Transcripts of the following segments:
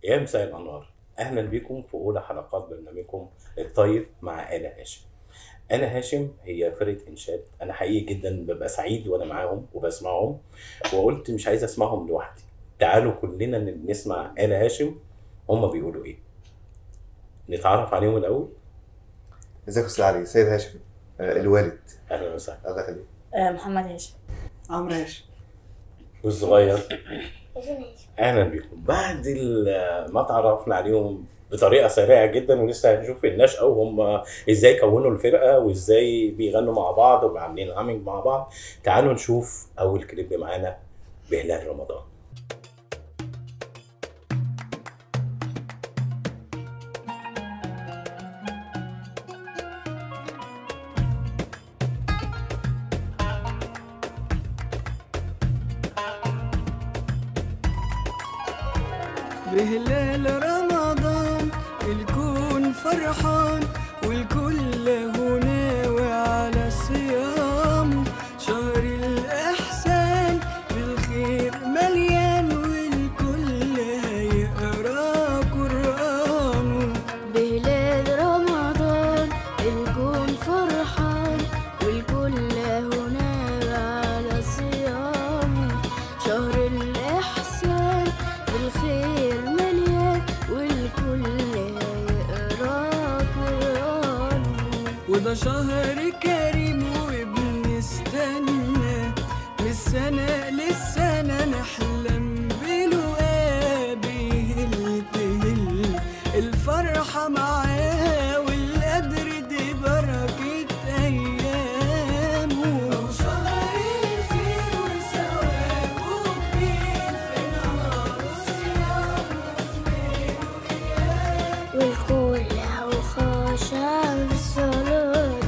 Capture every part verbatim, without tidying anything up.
يا مساء الأنوار، أهلا بكم في أولى حلقات برنامجكم الطيب مع آلا هاشم. آلا هاشم هي فرقة إنشاد، أنا حقيقي جدا ببقى سعيد وأنا معاهم وبسمعهم، وقلت مش عايز أسمعهم لوحدي، تعالوا كلنا نسمع آلا هاشم هما بيقولوا إيه. نتعرف عليهم الأول. ازيك يا استاذ علي؟ سيد هاشم، آه، الوالد. أهلا وسهلا. الله يخليك. آه، محمد هاشم. عمرو هاشم. والصغير اهلا بيكم. بعد ما اتعرفنا عليهم بطريقه سريعه جدا، ولسه هنشوف النشأة وهم ازاي كونوا الفرقه وازاي بيغنوا مع بعض وعاملين عامل مع بعض. تعالوا نشوف اول كليب معانا بهلال رمضان. بهلال رمضان الكون فرحان، والكل له ناوي على صيام. شهر الإحسان بالخير مليان، والكل هيقرا قرآنه. بهلال رمضان الكون فرحان، والكل له ناوي على صيام. شهر الإحسان بالخير مليان، والكل هيقرا قرآنه. وده شهر كريم وبنستنى، من السنة للسنة نحلم بلقاه. بيهل تهل الفرحة معاه، والقدر دي بركة أيامه. وشهر الخير وثوابه كبير، في نهار الصيام وفي ليله. والكل له خاشع بصلاته.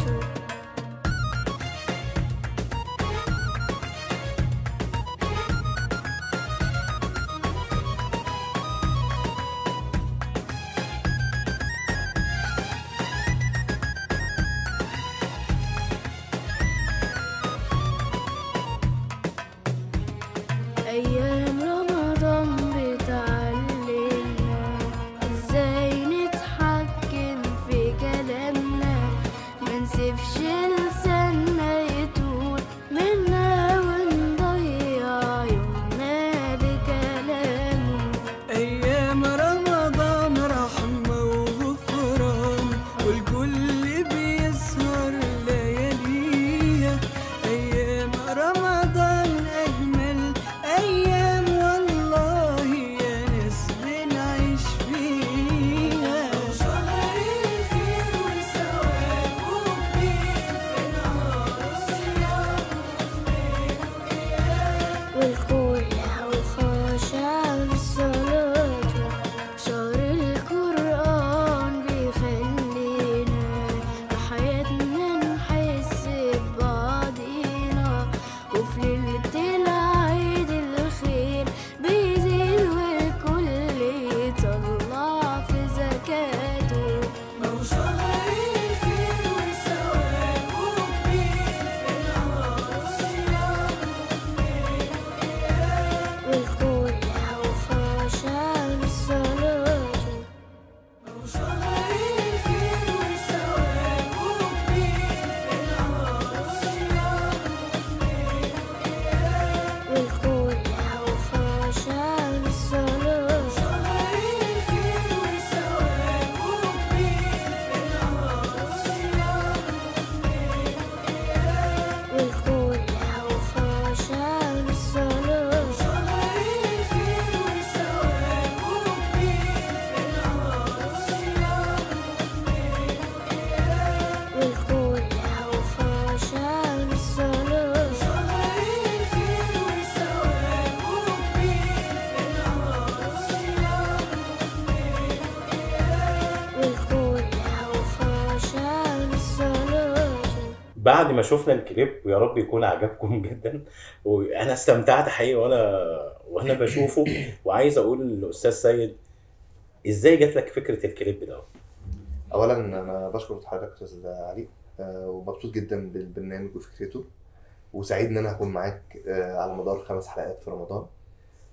أيام رمضان بتعلمنا إزاي نتحكم في كلامنا، منسيبش لساننا يطول منا، ونضيع يومنا بكلامه. أيام رمضان رحمة وغفران، والكل بيسهر لياليها. أيام رمضان أجمل أيام، والله يا ناس بنعيش فيها. شهر الخير وثوابه كبير، في نهار الصيام وفي ليله. والكل له خاشع بصلاته. شهر القرآن بيخلينا بحياتنا نحس ببعضينا، وفي ليلة العيد الخير بيزيد، والكل يطلع في زكاته. شهر الخير وثوابه كبير، في نهار الصيام وفي ليله. والكل له خاشع بصلاته. شهر الخير وثوابه كبير، في نهار الصيام وفي ليله. والكل له خاشع بصلاته. شهر الخير وثوابه كبير، في نهار الصيام وفي ليله. والكل له خاشع بصلاته. شهر الخير وثوابه كبير، في نهار الصيام وفي ليله. والكل له خاشع بصلاته. شهر الخير وثوابه كبير، في نهار الصيام وفي ليله. والكل له خاشع بصلاته. بعد ما شفنا الكليب ويا رب يكون عجبكم جدا، وانا استمتعت حقيقي وانا وانا بشوفه. وعايز اقول للاستاذ سيد، ازاي جات لك فكره الكليب ده؟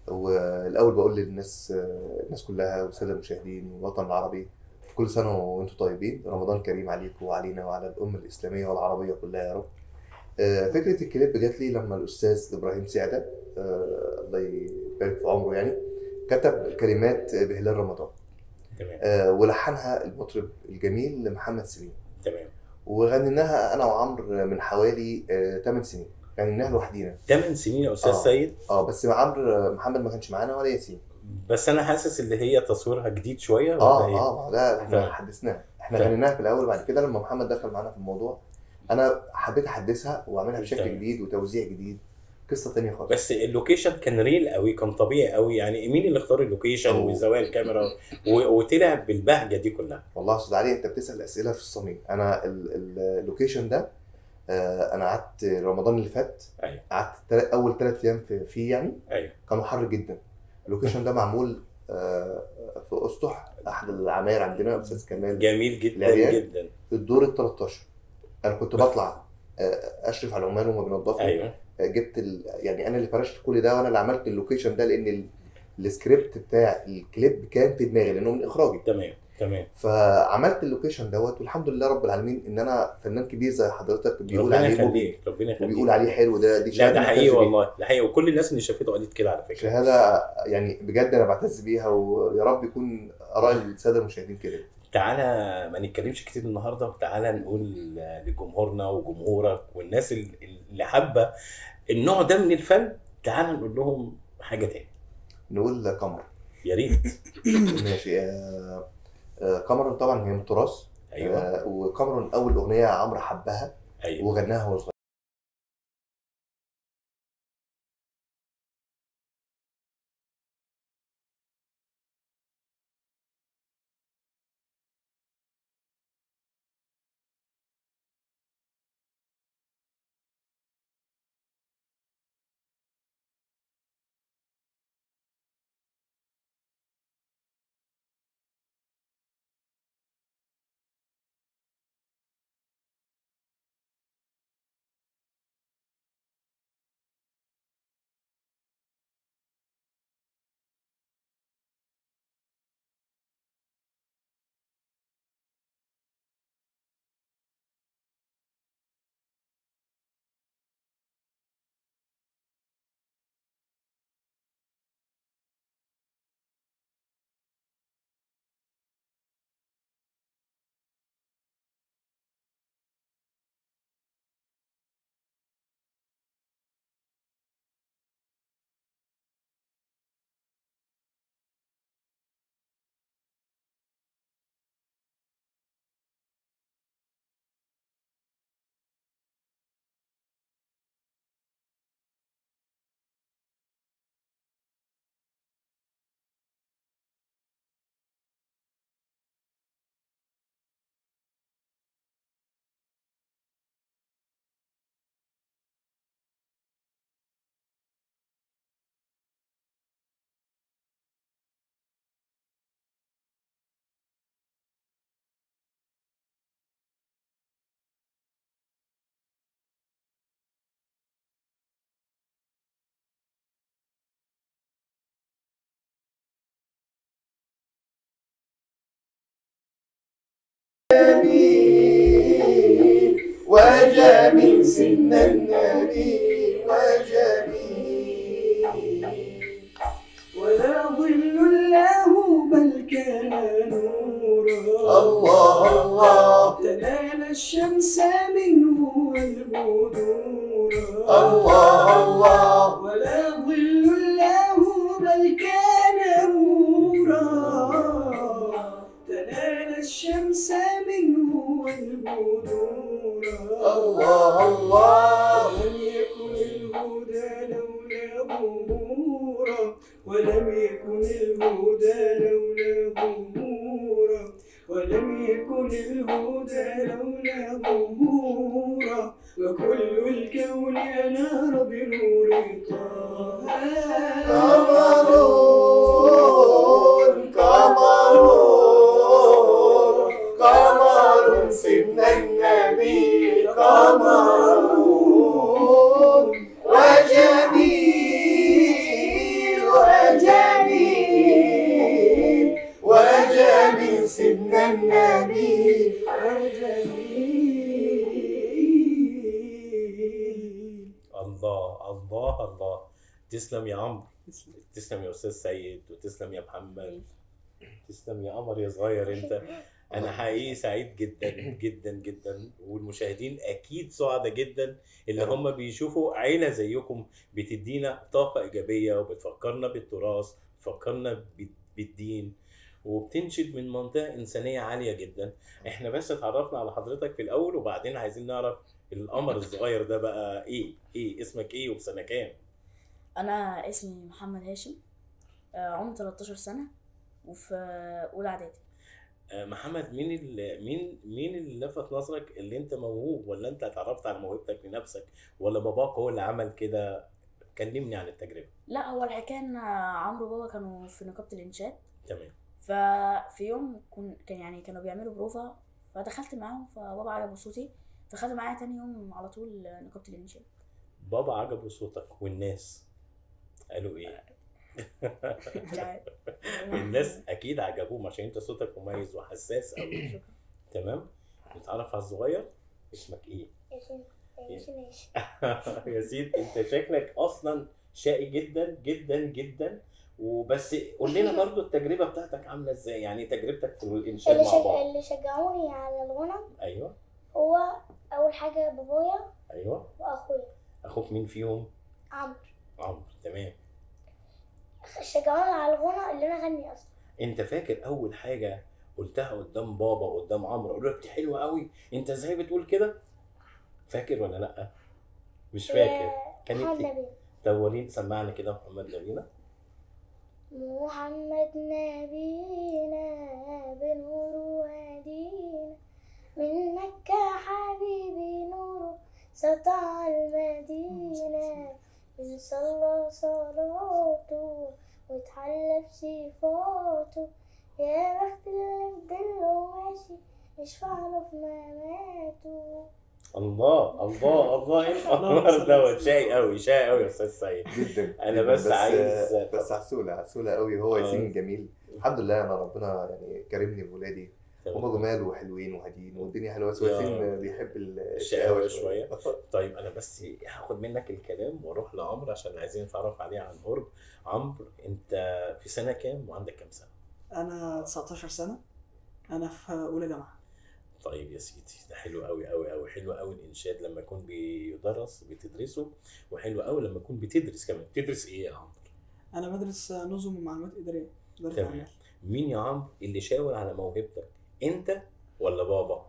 والاول بقول للناس الناس كلها والساده المشاهدين والوطن العربي كل سنه وانتم طيبين، رمضان كريم عليكم وعلينا وعلى الامه الاسلاميه والعربيه كلها يا رب. آه، فكره الكليب جات لي لما الاستاذ ابراهيم سعده آه، الله يبارك في عمره يعني كتب كلمات بهلال رمضان. تمام. آه، ولحنها المطرب الجميل محمد سليم. تمام. وغنيناها انا وعمرو من حوالي ثمان سنين، غنيناها لوحدينا. ثمان سنين يا استاذ آه. سيد؟ اه بس عمرو محمد ما كانش معانا ولا ياسين. بس انا حاسس اللي هي تصويرها جديد شويه ولا اه إيه؟ اه ده احنا تمام. حدثناها، احنا تمام. غنيناها في الاول وبعد كده لما محمد دخل معانا في الموضوع انا حبيت احدثها واعملها بشكل تمام. جديد وتوزيع جديد، قصه تانية خالص. بس اللوكيشن كان ريل قوي، كان طبيعي قوي يعني. مين اللي اختار اللوكيشن أوه. وزوايا الكاميرا و- وطلع بالبهجه دي كلها؟ والله يا استاذ علي انت بتسال اسئله في الصميم. انا ال- ال- اللوكيشن ده آه، انا قعدت رمضان اللي فات ايوه قعدت تل- اول ثلاث ايام في- فيه يعني ايوه كانوا حر جدا. اللوكيشن ده معمول آه، في اسطح احد العماير عندنا استاذ كمال جميل جدا العريان. جدا. في الدور ال تلتاشر. انا كنت بطلع آه، اشرف على العمال وهم بينضفوا. ايوه آه، جبت ال... يعني انا اللي فرشت كل ده وانا اللي عملت اللوكيشن ده لان ال... السكريبت بتاع الكليب كان في دماغي لانه من اخراجي. تمام تمام. فعملت اللوكيشن دوت والحمد لله رب العالمين ان انا فنان كبير زي حضرتك بيقول ربنا عليه مبدع يخليك ربنا يخليك. وبيقول عليه حلو. ده دي لا شهاده ده معتز حقيقي بيها. والله، ده حقيقي، وكل الناس اللي شافته قالت كده على فكره. شهاده يعني بجد انا بعتز بيها ويا رب يكون اراء الساده المشاهدين كده. تعالى ما نتكلمش كتير النهارده، وتعالى نقول لجمهورنا وجمهورك والناس اللي حابه النوع ده من الفن، تعالى نقول لهم حاجه تاني. نقول قمر. يا ريت. ماشي. آه، آه، قمر طبعا هي من التراث. ايوه آه، وقمر اول اغنيه عمرو حبها ايوه. وغناها وهو صغير. وجميل سن النبي وجميل ولا ظل له بل كان نورا. الله الله تنال الشمس منه والبدورا. الله الله ولا ظل له بل كان نورا. تنال الشمس منه والبدورا. الله الله ولم يكن الهدى لولا ظهورا. ولم يكن الهدى لولا ظهورا. ولم يكن الهدى لولا ظهورا. وكل الكون أنار بنور طه. قمر قمر قمر سيدنا النبي قمر وجميل وجميل الله الله. تسلم يا عمرو، تسلم يا استاذ سيد، وتسلم يا محمد، تسلم يا قمر يا صغير انت. انا حقيقي سعيد جدا جدا جدا، والمشاهدين اكيد سعداء جدا اللي هم بيشوفوا عيله زيكم بتدينا طاقه ايجابيه وبتفكرنا بالتراث، بتفكرنا بالدين، وبتنشد من منطقه انسانيه عاليه جدا. احنا بس اتعرفنا على حضرتك في الاول، وبعدين عايزين نعرف القمر الصغير ده بقى ايه ايه اسمك ايه وفي سنه كام؟ انا اسمي محمد هاشم، آه، عمري تلتاشر سنه وفي اولى اعدادي. آه، محمد، مين اللي مين مين اللي لفت نظرك اللي انت موهوب، ولا انت اتعرفت على موهبتك بنفسك، ولا باباك هو اللي عمل كده؟ كلمني عن التجربه. لا، هو الحكايه ان عمرو وبابا كانوا في نقابه الانشاد، تمام. ففي يوم كن كان يعني كانوا بيعملوا بروفا، فدخلت معاهم، فبابا عجبه صوتي، فخدوا معايا تاني يوم على طول نقابه الانشاد. بابا عجبه صوتك والناس قالوا ايه؟ مش عارف. الناس اكيد عجبوهم عشان انت صوتك مميز وحساس قوي. شكرا. تمام. نتعرف على الصغير، اسمك ايه؟ ياسين ياسين ايش؟ ياسين، انت شكلك اصلا شقي جدا جدا جدا، وبس قول لنا برضو التجربه بتاعتك عامله ازاي، يعني تجربتك في الانشاد اللي مع شج... بعض. اللي شجعوني على الغنى ايوه هو اول حاجه بابايا ايوه. واخويا اخوك مين فيهم؟ عمرو. عمرو. تمام. شجعوني على الغنى اللي انا اغني اصلا. انت فاكر اول حاجه قلتها قدام بابا قدام عمرو قالوا لك دي حلوه قوي، انت ازاي بتقول كده؟ فاكر ولا لا؟ مش فاكر. كانت محمد ايه؟ نبينا. طب وريني، سمعنا كده محمد نبينا. محمد نبينا بنور وهدينا من مكة حبيبي نوره سطع المدينة، من صلى صلاته واتحلى بصفاته، يا بخت اللي بدله ماشي يشفع له في مماته. الله الله الله. ايه الانوار دوت؟ شاي قوي شاي قوي يا استاذ سيد. جدا. انا بس عايز بس عسوله عسوله قوي. هو ياسين جميل الحمد لله. انا ربنا يعني كرمني بولادي، هم جمال وحلوين وهادين والدنيا حلوه، بس ياسين بيحب الشقاوه شويه. طيب انا بس هاخد منك الكلام واروح لعمرو عشان عايزين نتعرف عليه عن قرب. عمرو، انت في سنه كام وعندك كام سنه؟ انا تسعتاشر سنه، انا في اولى جامعه. طيب يا سيدي، ده حلو قوي قوي قوي. حلو قوي الانشاد لما يكون بيدرس بتدرسه، وحلو قوي لما يكون بتدرس كمان. بتدرس ايه يا عمرو؟ انا بدرس نظم ومعلومات اداريه، اداره تمام. اعمال. مين يا عمرو اللي شاور على موهبتك، انت ولا بابا؟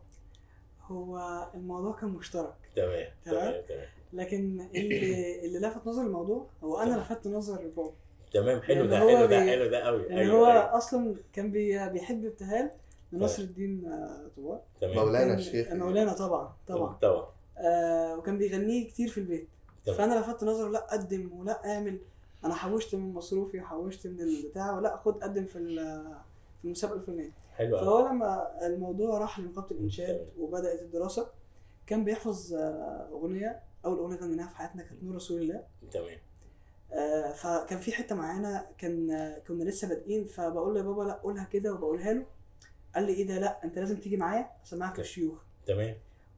هو الموضوع كان مشترك، تمام تمام. تمام تمام لكن اللي اللي لفت نظر الموضوع هو انا لفت نظر بابا. تمام. حلو لأن ده هو حلو ده بي- حلو ده قوي. لان ايوه هو أيوة. اصلا كان بي بيحب ابتهال لنصر الدين آه، طوال. تمام. مولانا كان- الشيخ مولانا طبعا طبعا. طبعا. آه وكان بيغنيه كتير في البيت. تمام. فانا لفت نظره، لا قدم ولا اعمل، انا حوشت من مصروفي وحوشت من البتاع، ولا خد قدم في ال- في المسابقه الفلانيه. حلو قوي. فهو لما الموضوع راح لنقابه الانشاد تمام. وبدات الدراسه، كان بيحفظ آه، اغنيه، اول اغنيه غنيناها في حياتنا كانت نور رسول الله. تمام. آه، فكان في حته معينه كان آه، كنا لسه بادئين، فبقول له يا بابا لا قولها كده، وبقولها له. قال لي ايه ده، لا انت لازم تيجي معايا اسمعك للشيوخ. تمام.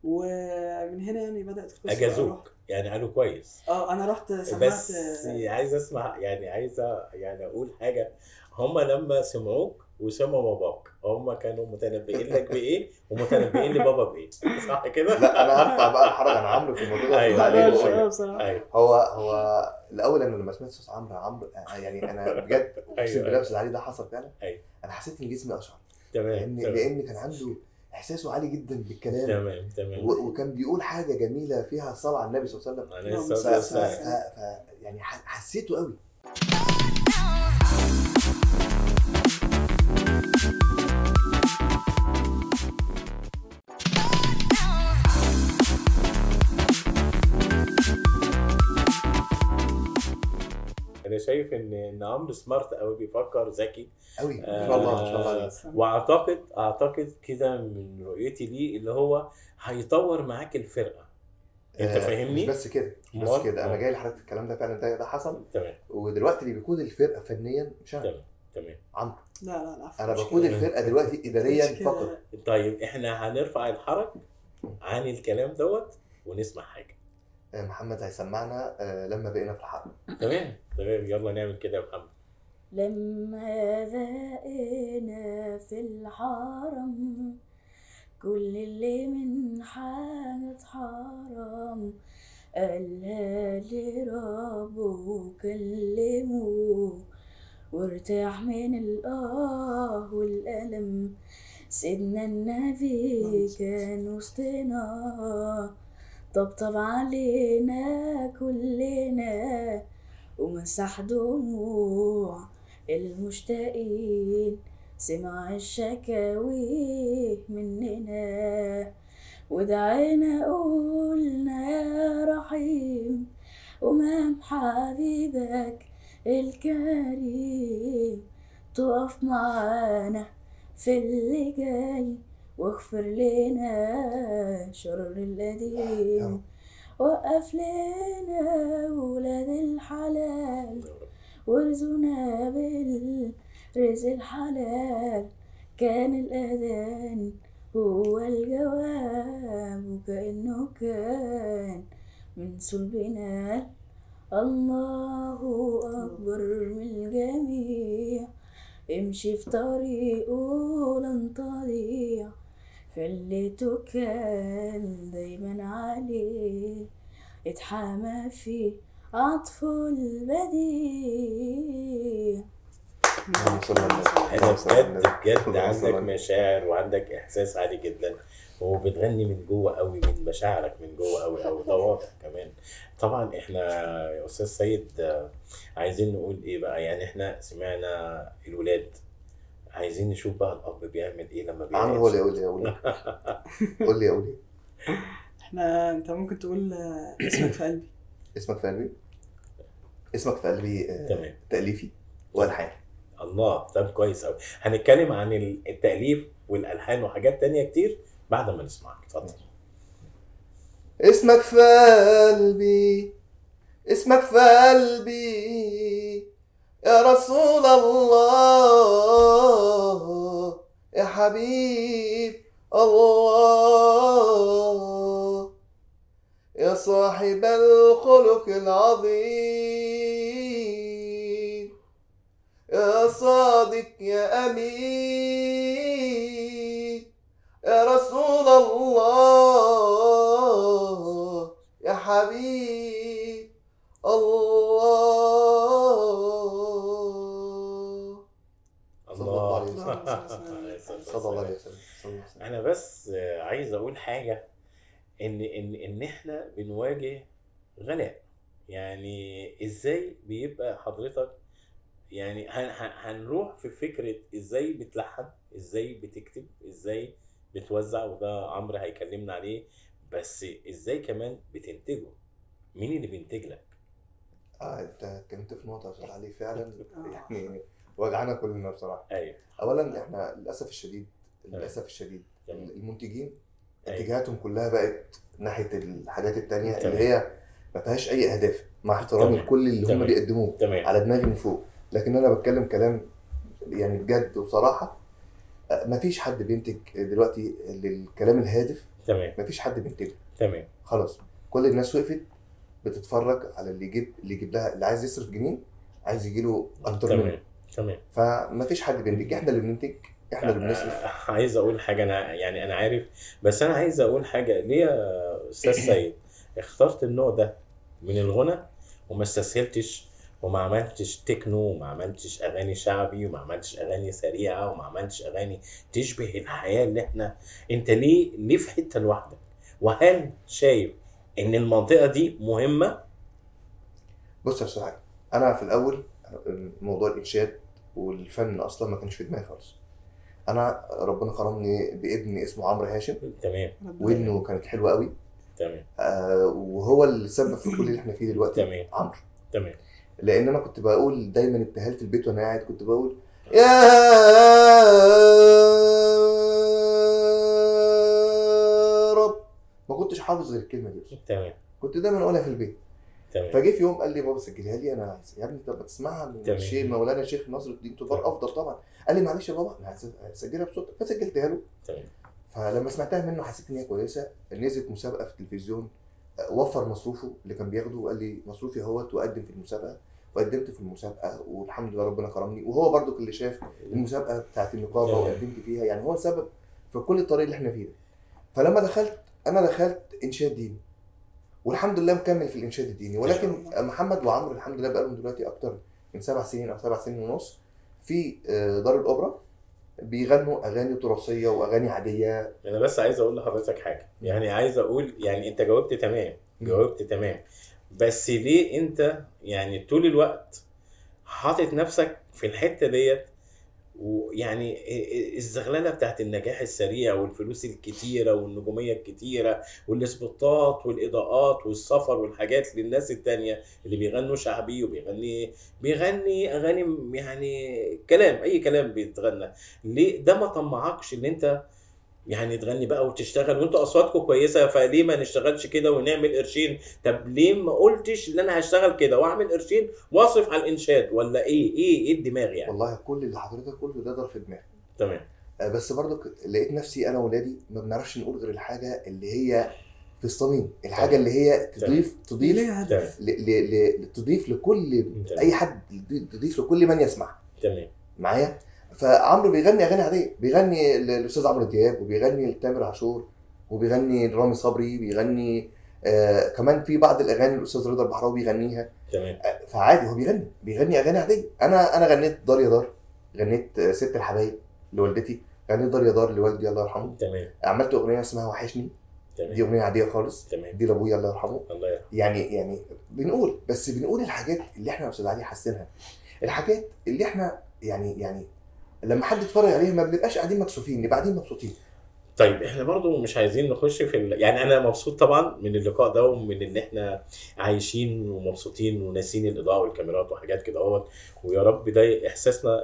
ومن هنا يعني بدات القصه. اجازوك يعني، قالوا كويس. اه انا رحت سمعت. بس عايز اسمع، يعني عايز يعني اقول حاجه. هم لما سمعوك وسمعوا باباك، هم كانوا متنبئين لك بايه ومتنبئين لبابا بايه، صح كده؟ لا انا هرفع بقى الحرج عن عمرو في الموضوع ده. أيوة، عليه أيوة، شوية. أيوة. بصراحه. ايوه هو هو الاول انا لما سمعت صوت عمرو عمرو يعني انا بجد اقسم أيوة. بالله اللي عليه ده حصل فعلا. أيوة. انا حسيت ان جسمي اشعر، تمام لان تمام لان كان عنده احساسه عالي جدا بالكلام، تمام تمام. و- وكان بيقول حاجه جميله فيها صلاه على النبي صلى الله عليه وسلم. عليه ف- الصلاة ف... ف... والسلام. ف... يعني ح- حسيته قوي. انا شايف ان ان عمرو سمارت قوي، بيفكر ذكي. قوي ما شاء الله ما شاء الله عليه. آه، واعتقد اعتقد كده من رؤيتي ليه اللي هو هيطور معاك الفرقه. انت آه، فاهمني؟ مش بس كده مش بس أمال؟ كده انا آه. جاي لحضرتك الكلام ده فعلا ده, ده حصل. تمام ودلوقتي اللي بيقود الفرقه فنيا مش انا، تمام تمام. عمرو. لا لا لا عفوا، انا مش بقود كده. الفرقه دلوقتي اداريا مش كده. فقط. طيب احنا هنرفع الحرج عن الكلام دوت ونسمع حاجه. آه، محمد هيسمعنا آه، لما بقينا في الحرب. تمام تمام، يلا نعمل كده يا محمد. لما بقينا في الحرم كل اللي من حاجة حرام قالها لربه كلمه وارتاح من الآه والألم. سيدنا النبي كان وسطنا طبطب علينا كلنا ومسح دموع المشتاقين، سمع الشكاوي مننا ودعينا قولنا يا رحيم ومام حبيبك الكريم تقف معانا في اللي جاي واغفر لنا شر القديم. وقف لنا ولاد الحلال وارزقنا بالرزق الحلال. كان الأذان هو الجواب وكأنه كان من صلبنا. الله أكبر من الجميع امشي في طريقه لن تضيع خليته كان دايما عليه اتحامى في عطفه البديع. اللهم صل على النبي. انا اللهم صل على بجد النبي. بجد اللهم صل عندك على النبي. مشاعر وعندك احساس عالي جدا وبتغني من جوه قوي، من مشاعرك من جوه قوي قوي، ده واضح كمان. طبعا احنا يا استاذ سيد آه، عايزين نقول ايه بقى؟ يعني احنا سمعنا الولاد، عايزين نشوف بقى الاب بيعمل ايه لما بيعمل. عمرو قول لي قول لي قول لي قول لي قول لي احنا انت ممكن تقول آه، اسمك في قلبي. اسمك في قلبي. اسمك في قلبي آه، تمام. تأليفي والحان. الله، طب كويس قوي. هنتكلم عن التأليف والألحان وحاجات تانية كتير بعد ما نسمعك. اتفضل. اسمك في قلبي، اسمك في قلبي يا رسول الله يا حبيب الله يا صاحب الخلق العظيم يا صادق يا أمين يا رسول الله يا حبيب الله. صلى الله عليه وسلم. صلى الله عليه وسلم. صلى الله عليه وسلم. أنا بس عايز أقول حاجة، إن إن إن إحنا بنواجه غلاء. يعني إزاي بيبقى حضرتك، يعني هن- هن- هنروح في فكرة إزاي بتلحن، إزاي بتكتب، إزاي بتوزع، وده عمرو هيكلمنا عليه. بس إزاي كمان بتنتجه؟ مين اللي بينتج لك؟ اه انت اتكلمت في نقطة يا استاذ علي فعلا يعني وجعنا كلنا بصراحة. أيوه. اولا احنا للاسف الشديد للاسف الشديد تمام. المنتجين أيوة. اتجاهاتهم كلها بقت ناحيه الحاجات التانية تمام. اللي هي ما فيهاش اي اهداف، مع احترامي تمام. لكل اللي هم تمام. بيقدموه تمام. على دماغي من فوق. لكن انا بتكلم كلام يعني بجد وصراحه، ما فيش حد بينتج دلوقتي للكلام الهادف. تمام. ما فيش حد بينتج تمام. خلاص. كل الناس وقفت بتتفرج على اللي يجيب اللي يجيب لها، اللي عايز يصرف جنيه عايز يجي له اكتر منه. تمام. تمام. فما فيش حد بينتج، احنا اللي بننتج، احنا اللي بنصرف. آه، عايز اقول حاجه، انا يعني انا عارف، بس انا عايز اقول حاجه. ليه يا استاذ سيد اخترت النوع ده من الغنى وما استسهلتش وما عملتش تكنو وما عملتش اغاني شعبي وما عملتش اغاني سريعه وما عملتش اغاني تشبه الحياه اللي احنا، انت ليه ليه في حته لوحدك؟ وهل شايف ان المنطقه دي مهمه؟ بص يا استاذ علي، انا في الاول موضوع الانشاد والفن اصلا ما كانش في دماغي خالص. انا ربنا كرمني بابن اسمه عمرو هاشم، تمام. وابنه كانت حلوه قوي. تمام. آه وهو اللي سبب في كل اللي احنا فيه دلوقتي. تمام. عمرو. تمام. لان انا كنت بقول دايما ابتهال في البيت وانا قاعد، كنت بقول يا رب. ما كنتش حافظ غير الكلمه دي بس. تمام. كنت دايما اقولها في البيت. تمام. فجه في يوم قال لي بابا سجلها لي. انا عايز يا ابني طب تسمعها من تمام. الشيخ مولانا الشيخ ناصر الدين طوبار افضل طبعا. قال لي معلش يا بابا انا هسجلها بصوتك، فسجلتها له. تمام. فلما سمعتها منه حسيت ان هي كويسه. نزلت مسابقه في التلفزيون وفر مصروفه اللي كان بياخده وقال لي مصروفي اهوت، وقدم في المسابقه، وقدمت في المسابقه والحمد لله ربنا كرمني. وهو برضو اللي شاف المسابقه بتاعت النقابه وقدمت فيها، يعني هو السبب في كل الطريق اللي احنا فيه ده. فلما دخلت انا دخلت انشاد ديني، والحمد لله مكمل في الانشاد الديني. ولكن محمد وعمرو الحمد لله بقالهم دلوقتي اكتر من سبع سنين او سبع سنين ونص في دار الاوبرا بيغنوا اغاني تراثيه واغاني عاديه. انا بس عايز اقول لحضرتك حاجه، يعني عايز اقول يعني انت جاوبت تمام جاوبت تمام، بس ليه انت يعني طول الوقت حاطط نفسك في الحته ديت، ويعني الزغلله بتاعت النجاح السريع والفلوس الكتيره والنجوميه الكتيره والاسبوتات والاضاءات والسفر والحاجات للناس التانيه اللي بيغنوا شعبي وبيغني بيغني اغاني يعني كلام، اي كلام بيتغنى. ليه ده ما طمعكش ان انت يعني تغني بقى وتشتغل وانتوا اصواتكم كويسه؟ فليه ما نشتغلش كده ونعمل قرشين؟ طب ليه ما قلتش ان انا هشتغل كده واعمل قرشين واصرف على الانشاد؟ ولا ايه ايه ايه الدماغ يعني؟ والله كل اللي حضرتك قلته ده ضرب في دماغي. تمام. بس برضو لقيت نفسي انا واولادي ما بنعرفش نقول غير الحاجه اللي هي في الصميم، الحاجه اللي هي تضيف تضيف ليها هدف. ل... ل... ل... تضيف لكل تمام. اي حد، تضيف لكل من يسمع. تمام معايا. فعمرو بيغني اغاني عاديه، بيغني الاستاذ عمرو دياب، وبيغني لتامر عاشور، وبيغني لرامي صبري، بيغني آه كمان في بعض الاغاني الاستاذ رضا البحراوي بيغنيها. تمام. آه فعادي هو بيغني بيغني اغاني عاديه. انا انا غنيت دار يا دار، غنيت آه ست الحبايب لوالدتي، غنيت دار يا دار لوالدي الله يرحمه. تمام. عملت اغنيه اسمها وحشني، تمام. دي اغنيه عاديه خالص. تمام. دي لابويا الله يرحمه. الله يرحمه. يعني يعني بنقول، بس بنقول الحاجات اللي احنا يا استاذ علي حاسينها، الحاجات اللي احنا يعني يعني لما حد يتفرج عليها ما بنبقاش قاعدين مكسوفين، نبقى قاعدين مبسوطين. طيب احنا برضو مش عايزين نخش في ال... يعني انا مبسوط طبعا من اللقاء ده ومن ان احنا عايشين ومبسوطين وناسين الاضاءه والكاميرات وحاجات كده اهوت، ويا رب ده احساسنا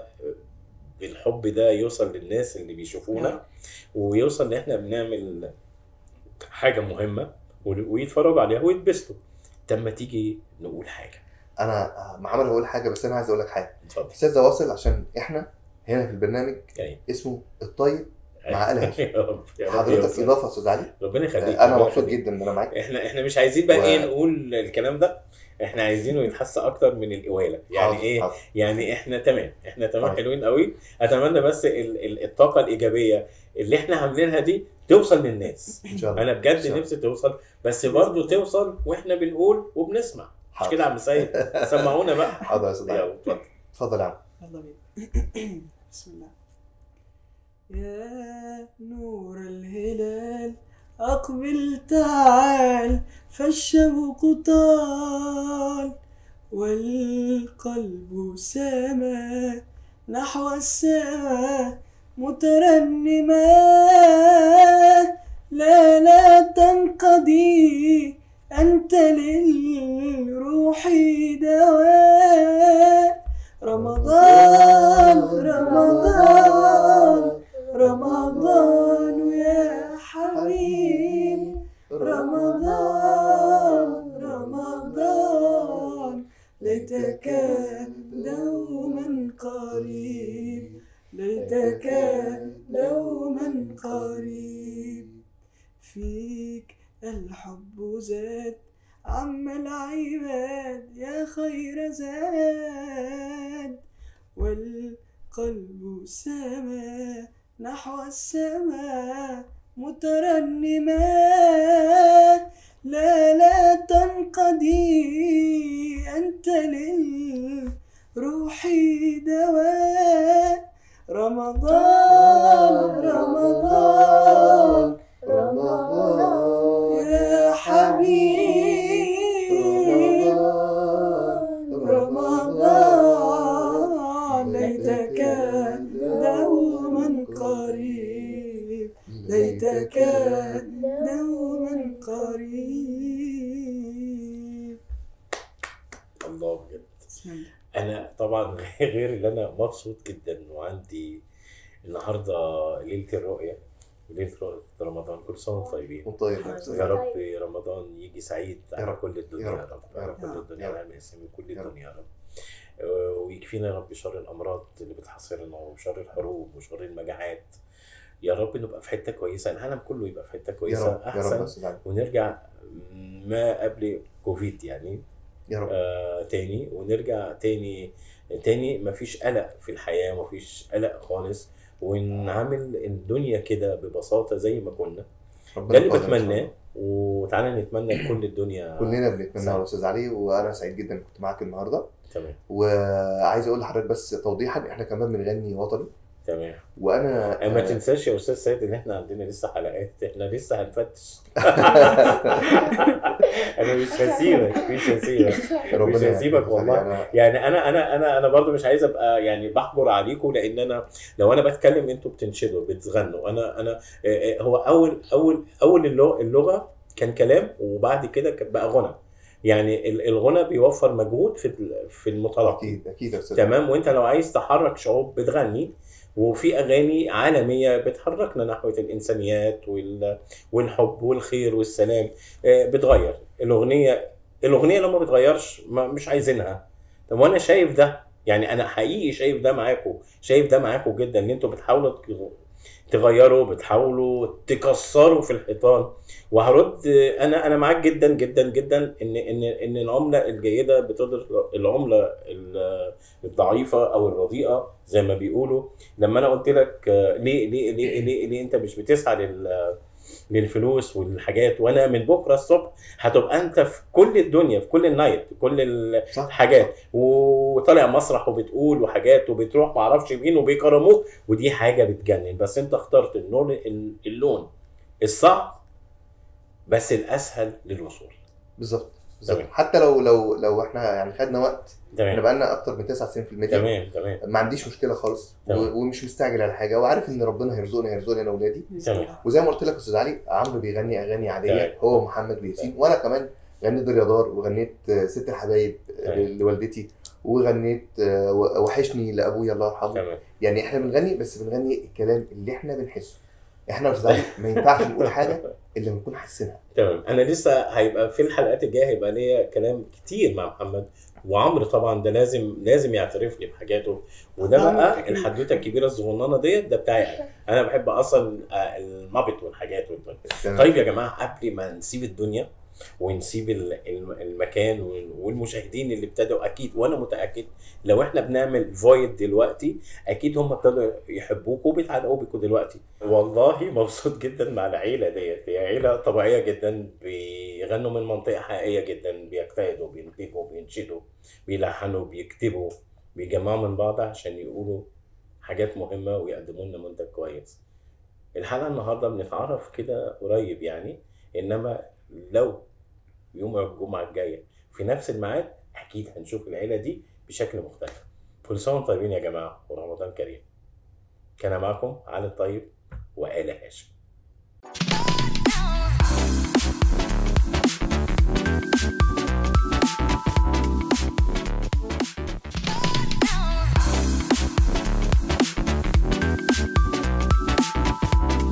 بالحب ده يوصل للناس اللي بيشوفونا، ويوصل ان احنا بنعمل حاجه مهمه ويتفرجوا عليها ويتبسطوا. طب ما تيجي نقول حاجه. انا محمد هقول حاجه، بس انا عايز اقول لك حاجه. اتفضل. استاذ واصل، عشان احنا هنا في البرنامج أيوة. اسمه الطيب مع آل هاشم. يا رب يا رب حضرتك اضافه يا استاذ علي، ربنا يخليك. انا مبسوط جدا ان انا معاك. احنا احنا مش عايزين بقى و... ايه نقول الكلام ده، احنا عايزينه يتحس اكتر من القواله. يعني حاضر. ايه حاضر. يعني احنا تمام احنا تمام حاضر. حلوين قوي. اتمنى بس ال... ال... الطاقه الايجابيه اللي احنا عاملينها دي توصل للناس. ان شاء الله. انا بجد نفسي توصل، بس برضه توصل واحنا بنقول وبنسمع. مش كده يا عم سيد؟ سمعونا بقى. حاضر يا استاذ علي. يلا اتفضل. اتفضل يا عم. يلا بينا. بسم الله. يا نور الهلال أقبل تعال، فالشوق طال والقلب سما نحو السماء مترنما، لا لا تنقضي أنت للروح دواء. رمضان رمضان رمضان يا حبيب، رمضان رمضان ليتك دوما قريب، ليتك دوما قريب. فيك الحب زاد عم العباد يا خير زاد، والقلب سما نحو السماء مترنما، لا لا تنقضي أنت للروح دواء. رمضان رمضان رمضان يا حبيب، رمضان ليتك دوما قريب، ليتك دوما قريب. الله بجد. انا طبعا غير اللي انا مبسوط جدا وعندي النهارده ليله الرؤيه، ليله رؤيه رمضان. كل سنه وانتم طيبين. طيب يا رب رمضان يجي سعيد على رب. كل الدنيا يا يا رب. رب، يا على رب. كل الدنيا، يا رب. على الاسلام كل يا رب. الدنيا يا رب. ويكفينا يا رب شر الامراض اللي بتحاصرنا وشر الحروب وشر المجاعات. يا رب نبقى في حته كويسه، العالم كله يبقى في حته يا كويسه رب يا رب احسن، استاذ علي. ونرجع ما قبل كوفيد يعني يا رب. آه تاني، ونرجع تاني تاني مفيش قلق في الحياه، مفيش قلق خالص، ونعمل الدنيا كده ببساطه زي ما كنا. ده ربنا اللي قادر إن شاء بتمناه، الله. وتعالى نتمنى لكل الدنيا. كلنا بنتمنى سعد. يا استاذ علي، وانا سعيد جدا كنت معاك النهارده. تمام وعايز اقول لحضرتك بس توضيحا، احنا كمان بنغني وطني، تمام. وانا ما تنساش يا استاذ سيد ان احنا عندنا لسه حلقات، احنا لسه هنفتش. انا مش هسيبك مش هسيبك مش ربنا هسيبك يحفظك والله. يعني. يعني انا انا انا انا برضو مش عايز ابقى يعني بحجر عليكم، لان انا لو انا بتكلم انتوا بتنشدوا بتغنوا. انا انا آه، هو اول اول اول اللغه اللغه كان كلام، وبعد كده كان بقى غنى. يعني ال- الغنى بيوفر مجهود في ال- في المتلقي. اكيد اكيد يا استاذ. تمام. وانت لو عايز تحرك شعوب بتغني، وفي اغاني عالميه بتحركنا نحو الانسانيات وال- والحب والخير والسلام. آه، بتغير الاغنيه. الاغنيه لو ما بتغيرش ما مش عايزينها. طب وانا شايف ده، يعني انا حقيقي شايف ده معاكم، شايف ده معاكم جدا، ان انتوا بتحاولوا تغيروا، بتحاولوا تكسروا في الحيطان. وهرد انا انا معاك جدا جدا جدا ان ان ان العمله الجيده بتضرب العمله ال- الضعيفه او الرديئه زي ما بيقولوا. لما انا قلت لك آه، ليه ليه ليه ليه, ليه انت مش بتسعى لل للفلوس والحاجات، وانا من بكره الصبح هتبقى انت في كل الدنيا، في كل النايت، في كل صح. الحاجات، وطالع مسرح وبتقول وحاجات، وبتروح معرفش مين وبيكرموك، ودي حاجه بتجنن. بس انت اخترت اللون اللون الصعب بس الاسهل للوصول. بالظبط بالظبط. تمام. حتى لو لو لو احنا يعني خدنا وقت، احنا تمام بقالنا اكتر من تسع سنين في الميديا. تمام تمام ما عنديش مشكله خالص، و- تمام. ومش مستعجل على حاجه، وعارف ان ربنا هيرزقني هيرزقني انا واولادي. تمام. وزي ما قلت لك يا استاذ علي، عمرو بيغني اغاني عاديه، تمام. هو محمد وياسين، وانا كمان غنيت دار يا دار، وغنيت آه، ست الحبايب آه، تمام. لوالدتي، وغنيت آه، وحشني لابويا الله يرحمه. تمام يعني احنا بنغني، بس بنغني الكلام اللي احنا بنحسه. احنا يا استاذ علي ما ينفعش نقول حاجه الا لما نكون حاسينها. تمام. انا لسه هيبقى في الحلقات الجايه هيبقى ليا كلام كتير مع محمد وعمرو. طبعا ده لازم لازم يعترف لي بحاجاته، وده طبعاً بقى أكيد. الحدوته الكبيره الصغننه ديت، ده بتاعي انا. انا بحب اصلا آه، المابت والحاجات والدنيا. تمام. طيب يا جماعه، قبل ما نسيب الدنيا ونسيب ال- الم- المكان وال- والمشاهدين اللي ابتدوا، اكيد وانا متاكد لو احنا بنعمل فويد دلوقتي اكيد هم ابتدوا يحبوكوا وبيتعلقوا بيكوا دلوقتي. والله مبسوط جدا مع العيله ديت، هي عيله طبيعيه جدا، بيغنوا من منطقه حقيقيه جدا، بيجتهدوا بينتجوا بينشدوا بيلحنوا بيكتبوا، بيجمعوا من بعض عشان يقولوا حاجات مهمه ويقدموا لنا منتج كويس. الحلقه النهارده بنتعرف كده قريب يعني، انما لو يوم الجمعه الجايه في نفس الميعاد اكيد هنشوف العيله دي بشكل مختلف. كل سنه وانتم طيبين يا جماعه، ورمضان كريم. كان معكم علي الطيب وآل هاشم.